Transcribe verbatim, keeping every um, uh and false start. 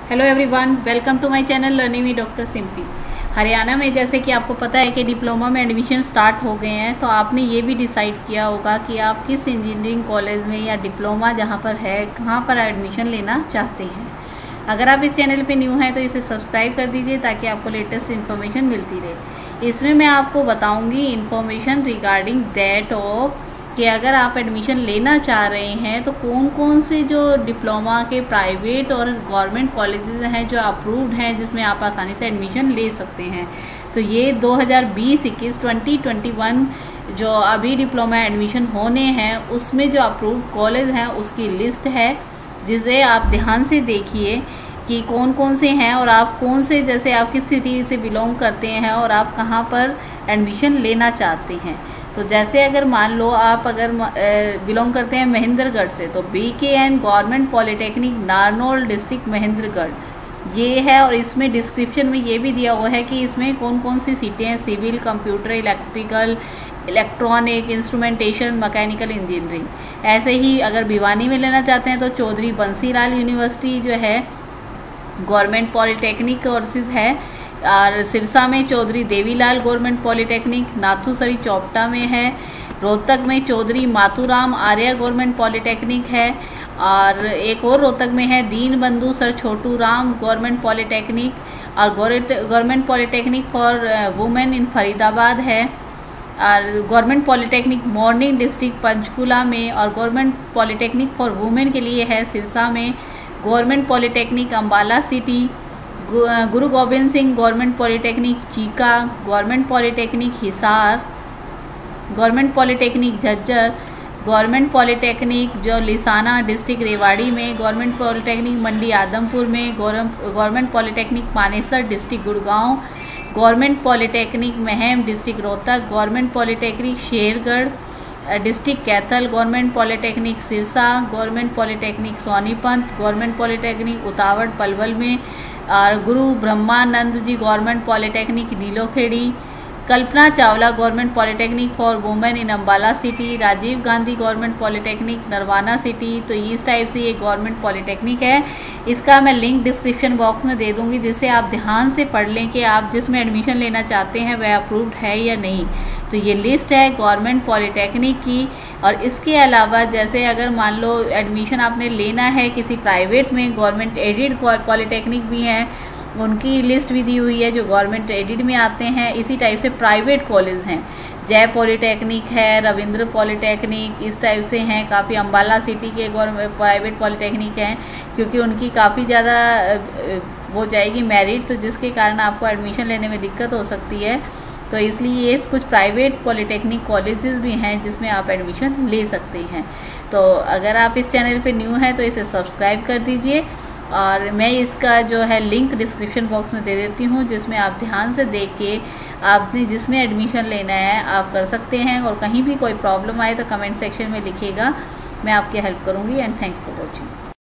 Hello everyone, welcome to my channel learning with doctor simply. Haryana में जैसे कि आपको पता है कि डिप्लोमा में एडमिशन स्टार्ट हो गए हैं, तो आपने ये भी डिसाइड किया होगा कि आप किस इंजीनियरिंग कॉलेज में या डिप्लोमा जहां पर है कहां पर एडमिशन लेना चाहते हैं। अगर आप इस चैनल पे न्यू हैं तो इसे सब्सक्राइब कर दीजिए ताकि आपको लेटेस्ट इन्फॉर्मेशन मिलती रहे। इसमें मैं आपको बताऊंगी इन्फॉर्मेशन रिगार्डिंग दैट ऑफ कि अगर आप एडमिशन लेना चाह रहे हैं तो कौन कौन से जो डिप्लोमा के प्राइवेट और गवर्नमेंट कॉलेजेस हैं जो अप्रूव्ड हैं जिसमें आप आसानी से एडमिशन ले सकते हैं। तो ये दो हज़ार बीस इक्कीस ट्वेंटी ट्वेंटी वन जो अभी डिप्लोमा एडमिशन होने हैं उसमें जो अप्रूव्ड कॉलेज हैं उसकी लिस्ट है, जिसे आप ध्यान से देखिए कि कौन कौन से हैं और आप कौन से, जैसे आप किस सिटी से बिलोंग करते हैं और आप कहाँ पर एडमिशन लेना चाहते हैं। तो जैसे अगर मान लो आप अगर बिलोंग करते हैं महेंद्रगढ़ से, तो B K N government polytechnic Narnaul district Mahendragarh ये है। और इसमें डिस्क्रिप्शन में ये भी दिया हुआ है कि इसमें कौन कौन सी सीटें हैं: civil, computer, electrical, electronic, instrumentation, mechanical engineering. ऐसे ही अगर भिवानी में लेना चाहते हैं तो चौधरी बंसीलाल यूनिवर्सिटी जो है गवर्नमेंट पॉलिटेक्निक कोर्सेज है, और सिरसा में चौधरी देवीलाल गवर्नमेंट पॉलिटेक्निक, नाथूसरी चौपटा में है, रोहतक में चौधरी मातूराम आर्या गवर्नमेंट पॉलिटेक्निक है, और एक और रोहतक में है Deen Bandhu sir Chhotu Ram government polytechnic, और government polytechnic for women in Faridabad है, और government polytechnic morning district Panchkula में, और गवर्नमेंट पॉलिटेक्निक फॉर वुमेन के लिए है सिरसा में, government polytechnic Ambala city, Guru Gobind Singh government polytechnic Cheeka, government polytechnic Hisar, government polytechnic Jhajjar, government polytechnic जो लिसाना डिस्ट्रिक्ट रेवाड़ी में, गवर्नमेंट पॉलिटेक्निक मंडी आदमपुर में, government polytechnic Manesar district Gurgaon, government polytechnic Meham district Rohtak, government polytechnic Shergarh district Kaithal, government polytechnic Sirsa, government polytechnic Sonipat, government polytechnic Utawad Palwal में, और Guru Brahmanand ji government polytechnic Nilokheri, Kalpana Chawla government polytechnic for women in Ambala city, Rajiv Gandhi government polytechnic Narwana city. तो इस type से ये government polytechnic है। इसका मैं लिंक डिस्क्रिप्शन बॉक्स में दे दूंगी, जिससे आप ध्यान से पढ़ लें कि आप जिसमें एडमिशन लेना चाहते हैं वह अप्रूव्ड है या नहीं। तो ये लिस्ट है गवर्नमेंट पॉलिटेक्निक की। और इसके अलावा जैसे अगर मान लो एडमिशन आपने लेना है किसी प्राइवेट में, गवर्नमेंट एडेड पॉलिटेक्निक भी हैं, उनकी लिस्ट भी दी हुई है जो गवर्नमेंट एडेड में आते हैं। इसी टाइप से प्राइवेट कॉलेज हैं, जय पॉलिटेक्निक है, रविंद्र पॉलिटेक्निक, इस टाइप से हैं काफ़ी। अम्बाला सिटी के गवर्नमेंट प्राइवेट पॉलिटेक्निक हैं, क्योंकि उनकी काफ़ी ज़्यादा वो जाएगी मेरिट, तो जिसके कारण आपको एडमिशन लेने में दिक्कत हो सकती है। तो इसलिए ये कुछ प्राइवेट पॉलिटेक्निक कॉलेजेस भी हैं जिसमें आप एडमिशन ले सकते हैं। तो अगर आप इस चैनल पे न्यू हैं तो इसे सब्सक्राइब कर दीजिए, और मैं इसका जो है लिंक डिस्क्रिप्शन बॉक्स में दे देती हूँ, जिसमें आप ध्यान से देख के आपने जिसमें एडमिशन लेना है आप कर सकते हैं। और कहीं भी कोई प्रॉब्लम आए तो कमेंट सेक्शन में लिखिएगा, मैं आपकी हेल्प करूँगी। And thanks for watching.